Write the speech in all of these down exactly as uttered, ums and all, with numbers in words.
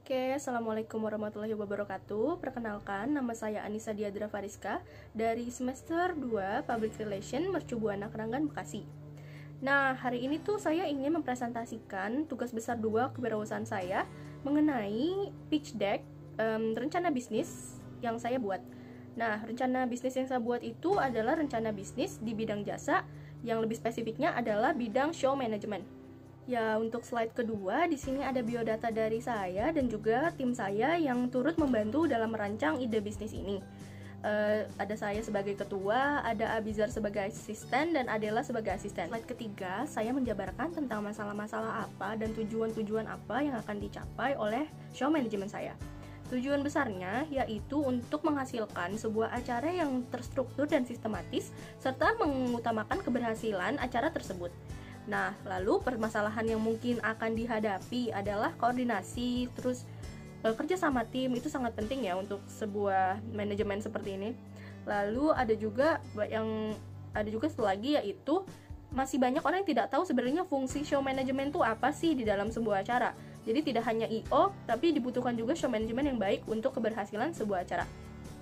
Oke, Assalamualaikum warahmatullahi wabarakatuh. Perkenalkan, nama saya Anissa Diadra Fariska dari semester dua Public Relation Mercu Buana Keranggan, Bekasi. Nah, hari ini tuh saya ingin mempresentasikan tugas besar dua kewirausahaan saya mengenai pitch deck um, rencana bisnis yang saya buat. Nah, rencana bisnis yang saya buat itu adalah rencana bisnis di bidang jasa, yang lebih spesifiknya adalah bidang show management. Ya, untuk slide kedua, di sini ada biodata dari saya dan juga tim saya yang turut membantu dalam merancang ide bisnis ini. Uh, ada saya sebagai ketua, ada Abizar sebagai asisten, dan Adela sebagai asisten. Slide ketiga, saya menjabarkan tentang masalah-masalah apa dan tujuan-tujuan apa yang akan dicapai oleh show management saya. Tujuan besarnya yaitu untuk menghasilkan sebuah acara yang terstruktur dan sistematis, serta mengutamakan keberhasilan acara tersebut. Nah, lalu permasalahan yang mungkin akan dihadapi adalah koordinasi, terus e, kerja sama tim, itu sangat penting ya untuk sebuah manajemen seperti ini. Lalu ada juga yang ada juga satu lagi, yaitu masih banyak orang yang tidak tahu sebenarnya fungsi show management itu apa sih di dalam sebuah acara. Jadi tidak hanya I O, tapi dibutuhkan juga show management yang baik untuk keberhasilan sebuah acara.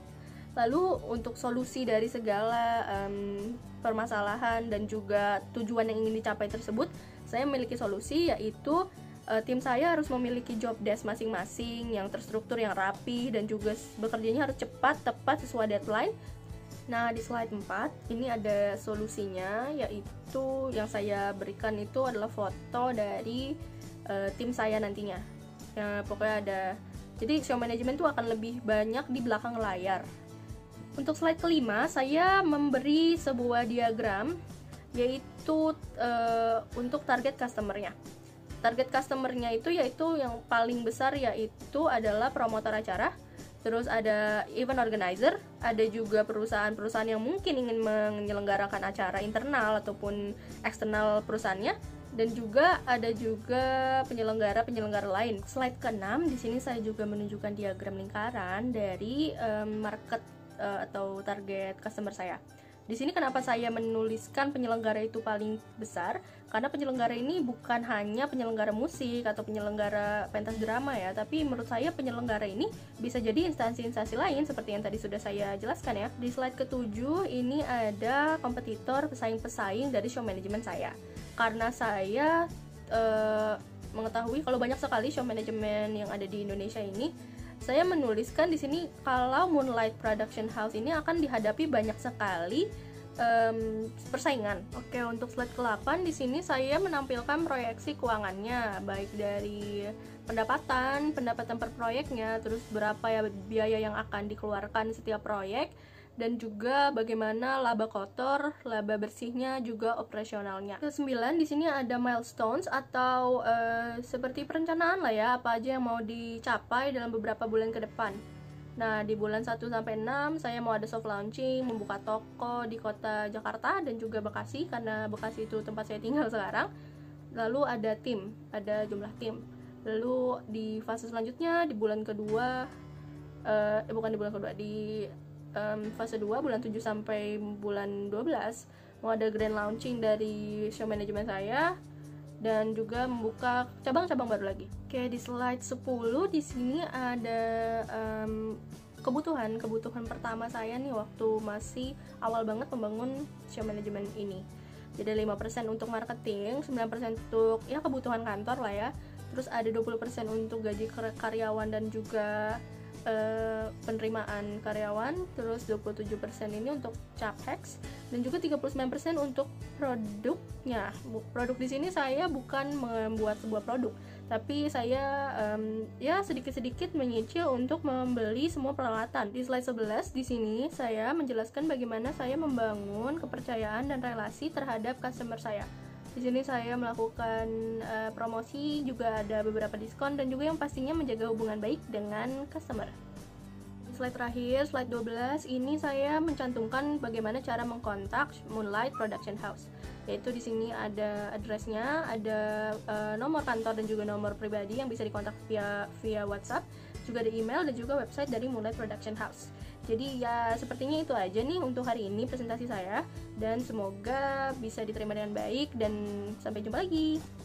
Lalu untuk solusi dari segala um, permasalahan dan juga tujuan yang ingin dicapai tersebut, saya memiliki solusi, yaitu uh, tim saya harus memiliki job desk masing-masing yang terstruktur, yang rapi, dan juga bekerjanya harus cepat, tepat, sesuai deadline. Nah, di slide empat ini ada solusinya, yaitu yang saya berikan itu adalah foto dari uh, tim saya nantinya. Ya, pokoknya ada, jadi show management itu akan lebih banyak di belakang layar. Untuk slide kelima, saya memberi sebuah diagram, yaitu e, untuk target customer-nya. Target customer-nya itu yaitu yang paling besar, yaitu adalah promotor acara, terus ada event organizer, ada juga perusahaan-perusahaan yang mungkin ingin menyelenggarakan acara internal ataupun eksternal perusahaannya, dan juga ada juga penyelenggara-penyelenggara lain. Slide keenam, di sini saya juga menunjukkan diagram lingkaran dari e, market atau target customer saya. Di sini kenapa saya menuliskan penyelenggara itu paling besar? Karena penyelenggara ini bukan hanya penyelenggara musik atau penyelenggara pentas drama ya, tapi menurut saya penyelenggara ini bisa jadi instansi-instansi lain seperti yang tadi sudah saya jelaskan ya. Di slide ketujuh ini ada kompetitor, pesaing-pesaing dari show management saya. Karena saya uh, mengetahui kalau banyak sekali show management yang ada di Indonesia ini, saya menuliskan di sini kalau Moonlight Production House ini akan dihadapi banyak sekali um, persaingan. Oke, untuk slide ke delapan di sini saya menampilkan proyeksi keuangannya, baik dari pendapatan, pendapatan per proyeknya, terus berapa ya biaya yang akan dikeluarkan setiap proyek, dan juga bagaimana laba kotor, laba bersihnya, juga operasionalnya. Ke sembilan di sini ada milestones atau uh, seperti perencanaan lah ya, apa aja yang mau dicapai dalam beberapa bulan ke depan. Nah, di bulan satu sampai enam saya mau ada soft launching, membuka toko di kota Jakarta dan juga Bekasi, karena Bekasi itu tempat saya tinggal sekarang. Lalu ada tim, ada jumlah tim. Lalu di fase selanjutnya di bulan kedua, uh, eh bukan di bulan kedua, di Um, fase dua bulan tujuh sampai bulan dua belas mau ada grand launching dari show management saya dan juga membuka cabang-cabang baru lagi. Oke, di slide sepuluh di sini ada um, kebutuhan kebutuhan pertama saya nih waktu masih awal banget membangun show management ini. Jadi lima persen untuk marketing, sembilan persen untuk ya kebutuhan kantor lah ya. Terus ada dua puluh persen untuk gaji karyawan dan juga Uh, penerimaan karyawan, terus dua puluh tujuh persen ini untuk capex, dan juga tiga puluh sembilan persen untuk produknya. Produk di sini saya bukan membuat sebuah produk, tapi saya um, ya sedikit-sedikit menyicil untuk membeli semua peralatan. Di slide sebelas di sini saya menjelaskan bagaimana saya membangun kepercayaan dan relasi terhadap customer saya. Di sini saya melakukan uh, promosi, juga ada beberapa diskon, dan juga yang pastinya menjaga hubungan baik dengan customer. Slide terakhir, slide dua belas, ini saya mencantumkan bagaimana cara mengkontak Moonlight Production House. Yaitu di sini ada addressnya, ada uh, nomor kantor dan juga nomor pribadi yang bisa dikontak via via WhatsApp, juga ada email dan juga website dari Moonlight Production House. Jadi ya sepertinya itu aja nih untuk hari ini presentasi saya, dan semoga bisa diterima dengan baik, dan sampai jumpa lagi.